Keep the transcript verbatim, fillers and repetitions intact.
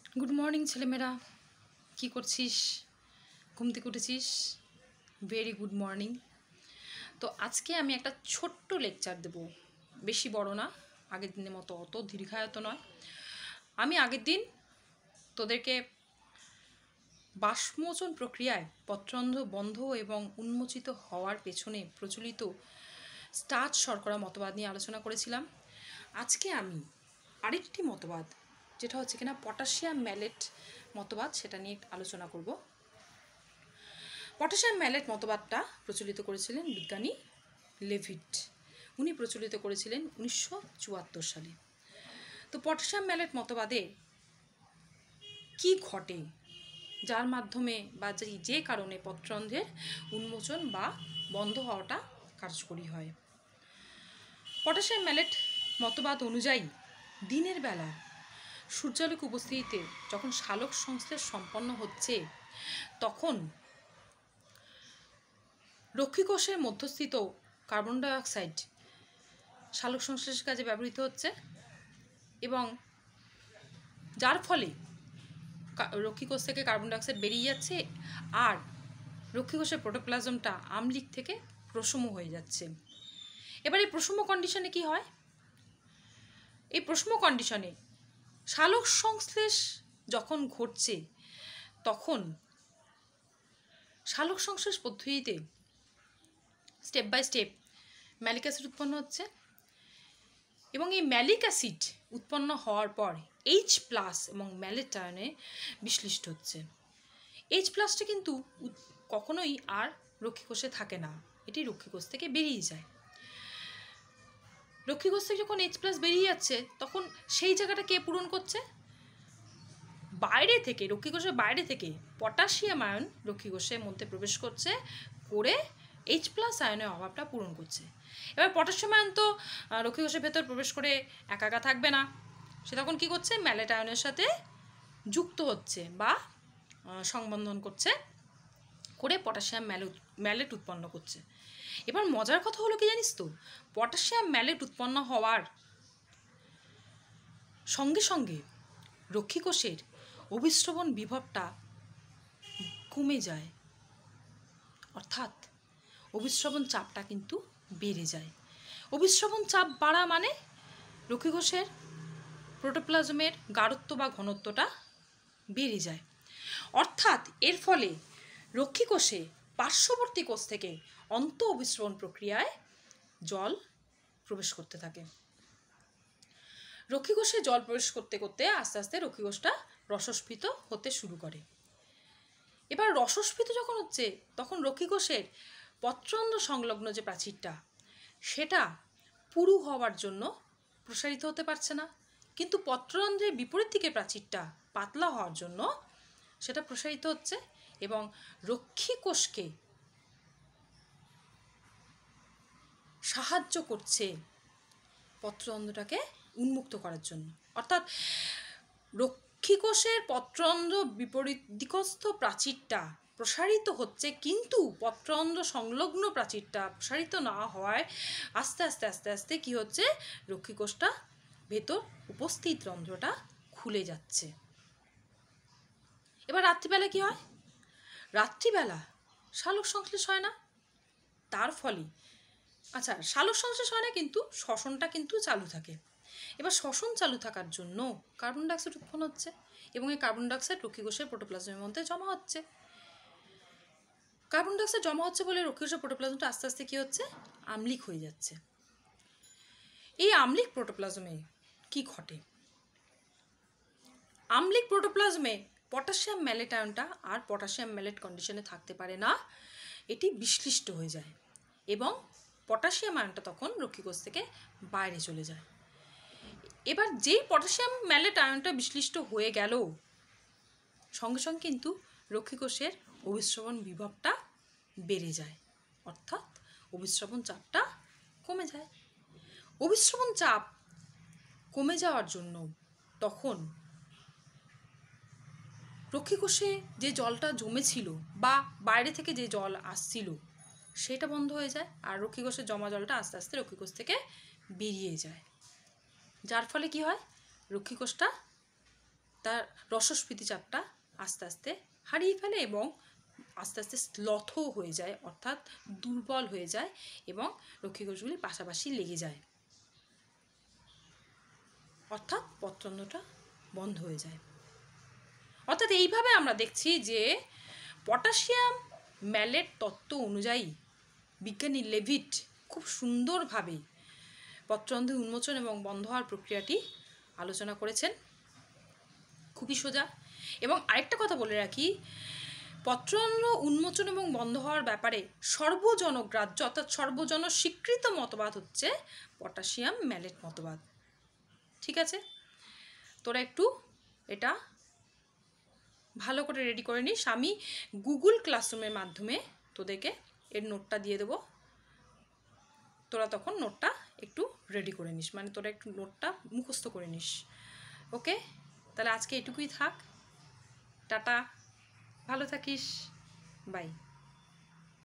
Good morning ছেলেমেয়েরা, কি করছিস? ঘুম থেকে উঠেছিস? Very good morning. তো আজকে আমি একটা ছোট্ট লেকচার দেব, বেশি বড় না, আগের দিনের মতো অত দীর্ঘায়িত নয়। আমি আগের দিন তোদেরকে বাষ্পমোচন প্রক্রিয়ায় পত্ররন্ধ্র বন্ধ এবং উন্মোচিত হওয়ার পেছনে প্রচলিত স্টার্চ শর্করা মতবাদ নিয়ে আলোচনা করেছিলাম। আজকে আমি আরেকটি মতবাদ, যেটা হচ্ছে কিনা পটাশিয়াম ম্যালেট মতবাদ, সেটা নিয়ে আলোচনা করব। পটাশিয়াম ম্যালেট মতবাদটা প্রচলিত করেছিলেন বিজ্ঞানী লেভিট। উনি প্রচলিত করেছিলেন উনিশশো চুয়াত্তর সালে। তো পটাশিয়াম ম্যালেট মতবাদে কি ঘটে, যার মাধ্যমে বা যে কারণে পত্ররন্ধ্রের উন্মোচন বা বন্ধ হওয়াটা কার্যকরী হয়। পটাশিয়াম ম্যালেট মতবাদ অনুযায়ী দিনের বেলা সূর্যালোক উপস্থিতিতে যখন সালোক সংশ্লেষ সম্পন্ন হচ্ছে, তখন রক্ষীকোষের মধ্যস্থিত কার্বন ডাইঅক্সাইড সালোক সংশ্লেষের কাজে ব্যবহৃত হচ্ছে এবং যার ফলে রক্ষীকোষ থেকে কার্বন ডাইঅক্সাইড বেরিয়ে যাচ্ছে আর রক্ষীকোষের প্রোটোপ্লাজমটা আম্লিক থেকে প্রশম হয়ে যাচ্ছে। এবার এই প্রশম কন্ডিশনে কি হয়? এই প্রশম কন্ডিশনে সালোক সংশ্লেষ যখন ঘটছে, তখন সালোক সংশ্লেষ পদ্ধতিতে step by step malic acid উৎপন্ন হচ্ছে এবং এই ম্যালিক অ্যাসিড উৎপন্ন হওয়ার পর এইচ প্লাস এবং ম্যালেট আয়নে বিশ্লিষ্ট হচ্ছে। এইচ প্লাসটা কিন্তু কখনোই আর রক্ষীকোষে থাকে না, এটি রক্ষীকোষ থেকে বেরিয়ে যায়। রক্ষীকোষ থেকে যখন এইচ প্লাস বেরিয়ে যাচ্ছে, তখন সেই জায়গাটা কে পূরণ করছে? বাইরে থেকে, রক্ষীকোষের বাইরে থেকে পটাশিয়াম আয়ন রক্ষীকোষের মধ্যে প্রবেশ করছে, করে এইচ প্লাস আয়নের অভাবটা পূরণ করছে। এবার পটাশিয়াম আয়ন তো রক্ষীকোষের ভেতর প্রবেশ করে একা একা থাকবে না, সে তখন কী করছে? ম্যালেট আয়নের সাথে যুক্ত হচ্ছে বা সংবন্ধন করছে, করে পটাশিয়াম ম্যালেট ম্যালেট উৎপন্ন করছে। এবার মজার কথা হলো কি জানিস তো, পটাশিয়াম ম্যালেট উৎপন্ন হওয়ার সঙ্গে সঙ্গে রক্ষীকোষের অভিস্রবণ বিভবটা কমে যায়, অর্থাৎ অভিস্রবণ চাপটা কিন্তু বেড়ে যায়। অভিস্রবণ চাপ বাড়া মানে রক্ষীকোষের প্রোটোপ্লাজমের গাঢ়ত্ব বা ঘনত্বটা বেড়ে যায়, অর্থাৎ এর ফলে রক্ষীকোষে পার্শ্ববর্তী কোষ থেকে অন্ত অভিস্রবণ প্রক্রিয়ায় জল প্রবেশ করতে থাকে। রক্ষীকোষে জল প্রবেশ করতে করতে আস্তে আস্তে রক্ষীকোষটা রসস্ফীত হতে শুরু করে। এবার রসস্ফীত যখন হচ্ছে, তখন রক্ষীকোষের পত্ররন্ধ্র সংলগ্ন যে প্রাচীরটা, সেটা পুরু হওয়ার জন্য প্রসারিত হতে পারছে না, কিন্তু পত্ররন্ধ্রের বিপরীত দিকে প্রাচীরটা পাতলা হওয়ার জন্য সেটা প্রসারিত হচ্ছে এবং রক্ষীকোষকে সাহায্য করছে পত্ররন্ধ্রটাকে উন্মুক্ত করার জন্য। অর্থাৎ রক্ষীকোষের পত্ররন্ধ্র বিপরীত দিকস্থ প্রাচীরটা প্রসারিত হচ্ছে, কিন্তু পত্ররন্ধ্র সংলগ্ন প্রাচীরটা প্রসারিত না হওয়ায় আস্তে আস্তে আস্তে আস্তে কী হচ্ছে? রক্ষীকোষটা ভেতর উপস্থিত রন্ধ্রটা খুলে যাচ্ছে। এবার রাত্রিবেলা কি হয়? রাত্রিবেলা সালোক সংশ্লেষ হয় না, তার ফলে আচ্ছা সালোক সংশ্লেষ হয় না, কিন্তু শ্বসনটা কিন্তু চালু থাকে। এবার শ্বসন চালু থাকার জন্য কার্বন ডাইঅক্সাইড উৎপন্ন হচ্ছে এবং এই কার্বন ডাইঅক্সাইড রক্ষীকোষের প্রোটোপ্লাজমের মধ্যে জমা হচ্ছে। কার্বন ডাইঅক্সাইড জমা হচ্ছে বলে রক্ষীকোষের প্রোটোপ্লাজমটা আস্তে আস্তে কী হচ্ছে? আম্লিক হয়ে যাচ্ছে। এই আম্লিক প্রোটোপ্লাজমে কি ঘটে? আম্লিক প্রোটোপ্লাজমে পটাশিয়াম ম্যালেট আয়নটা আর পটাশিয়াম ম্যালেট কন্ডিশনে থাকতে পারে না, এটি বিশ্লিষ্ট হয়ে যায় এবং পটাশিয়াম আয়নটা তখন রক্ষীকোষ থেকে বাইরে চলে যায়। এবার যেই পটাশিয়াম ম্যালেট আয়নটা বিশ্লিষ্ট হয়ে গেল, সঙ্গে সঙ্গে কিন্তু রক্ষীকোষের অভিস্রবণ বিভবটা বেড়ে যায়, অর্থাৎ অভিস্রবণ চাপটা কমে যায়। অভিস্রবণ চাপ কমে যাওয়ার জন্য তখন রক্ষীকোষে যে জলটা জমেছিল বা বাইরে থেকে যে জল আসছিল, সেটা বন্ধ হয়ে যায় আর রক্ষীকোষের জমা জলটা আস্তে আস্তে রক্ষীকোষ থেকে বেরিয়ে যায়, যার ফলে কি হয়? রক্ষীকোষটা তার রসস্ফীতি চাপটা আস্তে আস্তে হারিয়ে ফেলে এবং আস্তে আস্তে স্লথ হয়ে যায়, অর্থাৎ দুর্বল হয়ে যায় এবং রক্ষীকোষগুলি পাশাপাশি লেগে যায়, অর্থাৎ পত্ররন্ধ্রটা বন্ধ হয়ে যায়। অর্থাৎ এইভাবে আমরা দেখছি যে পটাশিয়াম ম্যালেট তত্ত্ব অনুযায়ী বিজ্ঞানী লেভিট খুব সুন্দরভাবে পত্ররন্ধ্র উন্মোচন এবং বন্ধ হওয়ার প্রক্রিয়াটি আলোচনা করেছেন, খুবই সোজা। এবং আরেকটা কথা বলে রাখি, পত্ররন্ধ্র উন্মোচন এবং বন্ধ হওয়ার ব্যাপারে সর্বজনগ্রাহ্য অর্থাৎ সর্বজন স্বীকৃত মতবাদ হচ্ছে পটাশিয়াম ম্যালেট মতবাদ। ঠিক আছে, তোরা একটু এটা ভালো করে রেডি করে নিস। আমি গুগল ক্লাসরুমের মাধ্যমে তোদেরকে এর নোটটা দিয়ে দেবো, তোরা তখন নোটটা একটু রেডি করে নিস, মানে তোরা একটু নোটটা মুখস্থ করে নিস। ওকে, তাহলে আজকে এটুকুই থাক, টাটা, ভালো থাকিস, বাই।